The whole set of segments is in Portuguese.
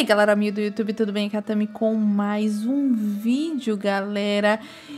aí galera minha do YouTube, tudo bem? Aqui é a Tami com mais um vídeo, galera.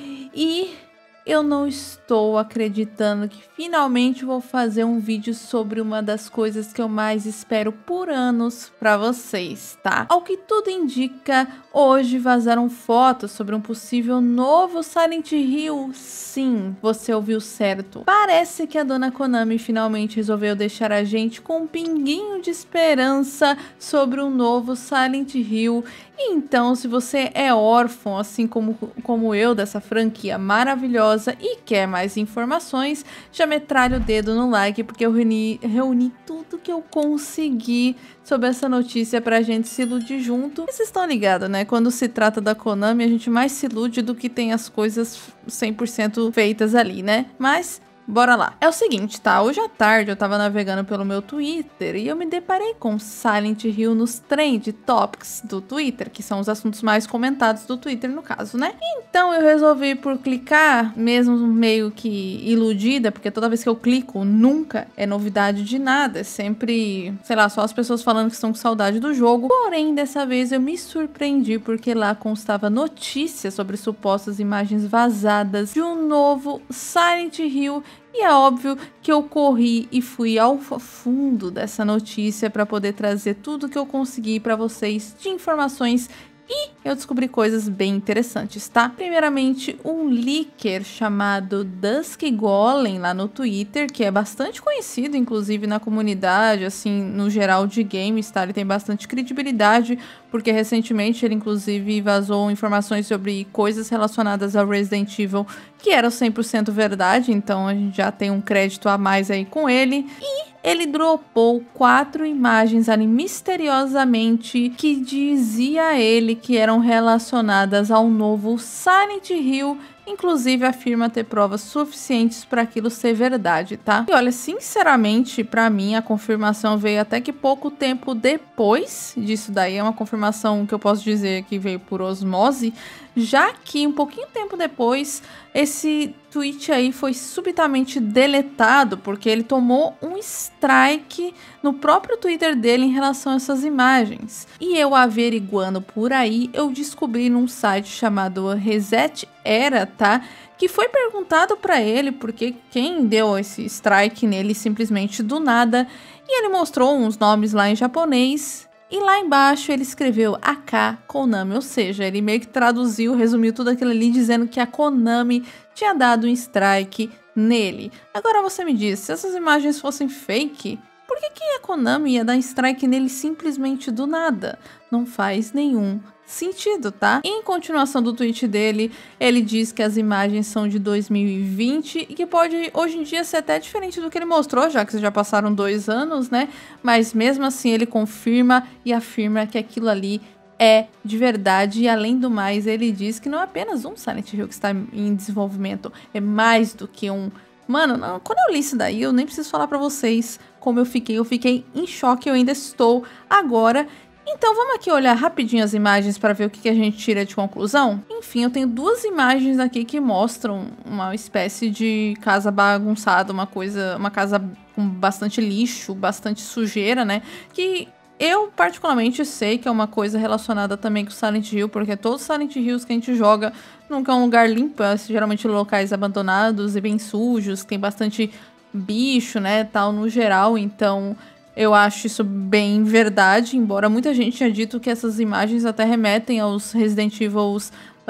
E eu não estou acreditando que finalmente vou fazer um vídeo sobre uma das coisas que eu mais espero por anos pra vocês, tá? Ao que tudo indica, hoje vazaram fotos sobre um possível novo Silent Hill. Sim, você ouviu certo. Parece que a dona Konami finalmente resolveu deixar a gente com um pinguinho de esperança sobre um novo Silent Hill. Então, se você é órfão, assim como eu, dessa franquia maravilhosa e quer mais informações, já metralha o dedo no like, porque eu reuni tudo que eu consegui sobre essa notícia pra gente se iludir junto. E vocês estão ligados, né? Quando se trata da Konami, a gente mais se ilude do que tem as coisas 100% feitas ali, né? Mas bora lá. É o seguinte, tá? Hoje à tarde eu tava navegando pelo meu Twitter e eu me deparei com Silent Hill nos Trend Topics do Twitter, que são os assuntos mais comentados do Twitter no caso, né? Então eu resolvi por clicar, mesmo meio que iludida, porque toda vez que eu clico nunca é novidade de nada, é sempre, sei lá, só as pessoas falando que estão com saudade do jogo. Porém, dessa vez eu me surpreendi porque lá constava notícia sobre supostas imagens vazadas de um novo Silent Hill. E é óbvio que eu corri e fui ao fundo dessa notícia para poder trazer tudo que eu consegui para vocês de informações. E eu descobri coisas bem interessantes, tá? Primeiramente, um leaker chamado Dusk Golem lá no Twitter, que é bastante conhecido, inclusive, na comunidade, assim, no geral de games, tá? Ele tem bastante credibilidade, porque recentemente ele, inclusive, vazou informações sobre coisas relacionadas ao Resident Evil que eram 100% verdade, então a gente já tem um crédito a mais aí com ele. E ele dropou 4 imagens ali misteriosamente que dizia ele que eram relacionadas ao novo Silent Hill. Inclusive afirma ter provas suficientes para aquilo ser verdade, tá? E olha, sinceramente, para mim a confirmação veio até que pouco tempo depois disso daí. É uma confirmação que eu posso dizer que veio por osmose, já que um pouquinho tempo depois esse tweet aí foi subitamente deletado porque ele tomou um strike no próprio Twitter dele em relação a essas imagens. E eu averiguando por aí, eu descobri num site chamado Reset Era, tá? Que foi perguntado pra ele porque quem deu esse strike nele simplesmente do nada, e ele mostrou uns nomes lá em japonês. E lá embaixo ele escreveu AK Konami, ou seja, ele meio que traduziu, resumiu tudo aquilo ali dizendo que a Konami tinha dado um strike nele. Agora você me diz, se essas imagens fossem fake, por que a Konami ia dar strike nele simplesmente do nada? Não faz nenhum sentido, tá? Em continuação do tweet dele, ele diz que as imagens são de 2020 e que pode hoje em dia ser até diferente do que ele mostrou, já que já passaram 2 anos, né? Mas mesmo assim ele confirma e afirma que aquilo ali é de verdade. E além do mais, ele diz que não é apenas um Silent Hill que está em desenvolvimento, é mais do que um. Mano, não, quando eu li isso daí, eu nem preciso falar pra vocês como eu fiquei em choque, eu ainda estou agora. Então vamos aqui olhar rapidinho as imagens para ver o que a gente tira de conclusão? Enfim, eu tenho 2 imagens aqui que mostram uma espécie de casa bagunçada, uma casa com bastante lixo, bastante sujeira, né? Que eu particularmente sei que é uma coisa relacionada também com Silent Hill, porque todos os Silent Hills que a gente joga nunca é um lugar limpo, geralmente locais abandonados e bem sujos, que tem bastante bicho, né, tal, no geral. Então eu acho isso bem verdade, embora muita gente tenha dito que essas imagens até remetem aos Resident Evils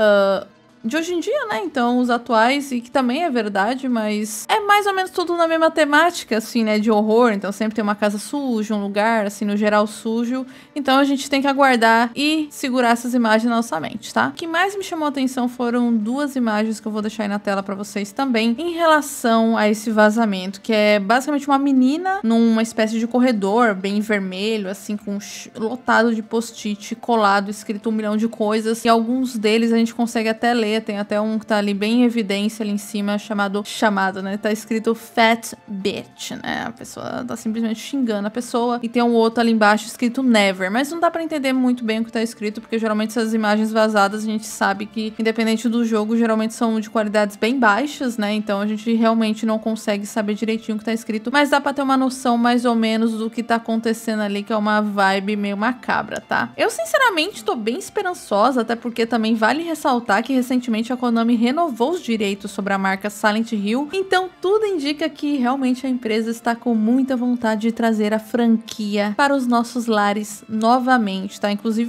de hoje em dia, né? Então, os atuais, e que também é verdade, mas é mais ou menos tudo na mesma temática, assim, né? De horror. Então, sempre tem uma casa suja, um lugar, assim, no geral sujo. Então, a gente tem que aguardar e segurar essas imagens na nossa mente, tá? O que mais me chamou a atenção foram 2 imagens que eu vou deixar aí na tela pra vocês também, em relação a esse vazamento, que é basicamente uma menina numa espécie de corredor bem vermelho, assim, com lotado de post-it colado, escrito 1 milhão de coisas, e alguns deles a gente consegue até ler ler, tem até um que tá ali bem em evidência ali em cima, chamado, né? Tá escrito Fat Bitch, né? A pessoa tá simplesmente xingando a pessoa. E tem um outro ali embaixo escrito Never, mas não dá pra entender muito bem o que tá escrito, porque geralmente essas imagens vazadas a gente sabe que, independente do jogo, geralmente são de qualidades bem baixas, né? Então a gente realmente não consegue saber direitinho o que tá escrito, mas dá pra ter uma noção mais ou menos do que tá acontecendo ali, que é uma vibe meio macabra, tá? Eu, sinceramente, tô bem esperançosa, até porque também vale ressaltar que recentemente a Konami renovou os direitos sobre a marca Silent Hill, então tudo indica que realmente a empresa está com muita vontade de trazer a franquia para os nossos lares novamente, tá? Inclusive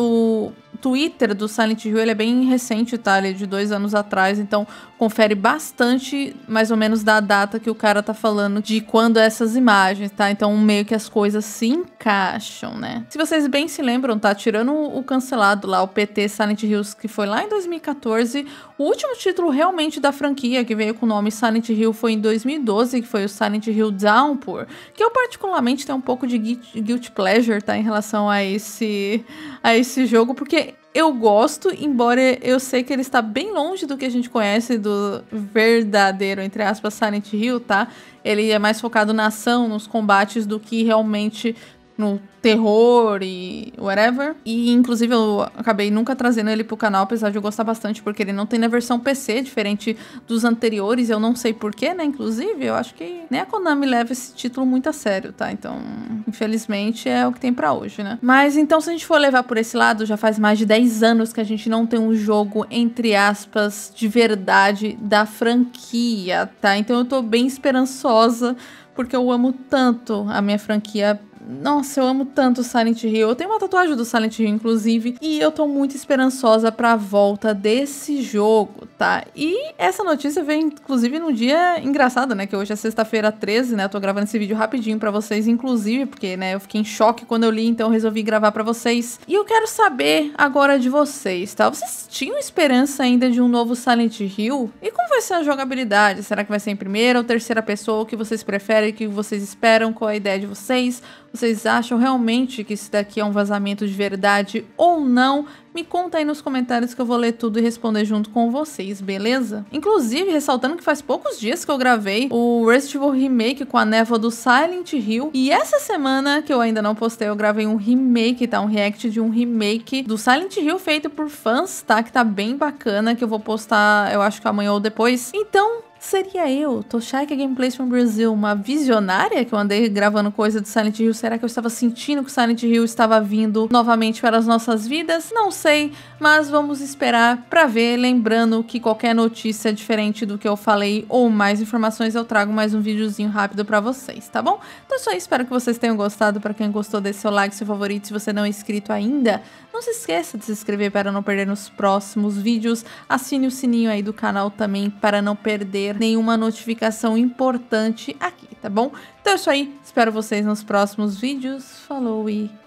o Twitter do Silent Hill, ele é bem recente, tá? Ele é de 2 anos atrás, então confere bastante, mais ou menos, da data que o cara tá falando de quando essas imagens, tá? Então meio que as coisas se encaixam, né? Se vocês bem se lembram, tá? Tirando o cancelado lá, o PT Silent Hills, que foi lá em 2014, o último título realmente da franquia, que veio com o nome Silent Hill, foi em 2012, que foi o Silent Hill Downpour, que eu particularmente tenho um pouco de guilty pleasure, tá? Em relação a esse jogo, porque eu gosto, embora eu sei que ele está bem longe do que a gente conhece do verdadeiro, entre aspas, Silent Hill, tá? Ele é mais focado na ação, nos combates, do que realmente no terror e whatever. E, inclusive, eu acabei nunca trazendo ele pro canal, apesar de eu gostar bastante, porque ele não tem na versão PC, diferente dos anteriores. Eu não sei porquê, né? Inclusive, eu acho que nem a Konami leva esse título muito a sério, tá? Então, infelizmente, é o que tem pra hoje, né? Mas, então, se a gente for levar por esse lado, já faz mais de 10 anos que a gente não tem um jogo, entre aspas, de verdade da franquia, tá? Então, eu tô bem esperançosa, porque eu amo tanto a minha franquia. Nossa, eu amo tanto Silent Hill. Eu tenho uma tatuagem do Silent Hill, inclusive, e eu tô muito esperançosa pra volta desse jogo, tá? E essa notícia veio, inclusive, num dia engraçado, né? Que hoje é sexta-feira 13, né? Eu tô gravando esse vídeo rapidinho pra vocês, inclusive, porque, né, eu fiquei em choque quando eu li, então eu resolvi gravar pra vocês. E eu quero saber agora de vocês, tá? Vocês tinham esperança ainda de um novo Silent Hill? E como vai ser a jogabilidade? Será que vai ser em primeira ou terceira pessoa? O que vocês preferem? O que vocês esperam? Qual é a ideia de vocês? Vocês acham realmente que isso daqui é um vazamento de verdade ou não? Me conta aí nos comentários que eu vou ler tudo e responder junto com vocês, beleza? Inclusive, ressaltando que faz poucos dias que eu gravei o Resident Evil Remake com a névoa do Silent Hill. E essa semana, que eu ainda não postei, eu gravei um remake, tá? Um react de um remake do Silent Hill feito por fãs, tá? Que tá bem bacana, que eu vou postar, eu acho que amanhã ou depois. Então, seria eu, Toshaika Gameplays from Brazil, uma visionária que eu andei gravando coisa do Silent Hill? Será que eu estava sentindo que o Silent Hill estava vindo novamente para as nossas vidas? Não sei, mas vamos esperar pra ver. Lembrando que qualquer notícia diferente do que eu falei ou mais informações, eu trago mais um videozinho rápido pra vocês, tá bom? Então é isso aí, espero que vocês tenham gostado. Pra quem gostou, dê seu like, seu favorito. Se você não é inscrito ainda, não se esqueça de se inscrever para não perder nos próximos vídeos. Assine o sininho aí do canal também para não perder nenhuma notificação importante aqui, tá bom? Então é isso aí, espero vocês nos próximos vídeos. Falou e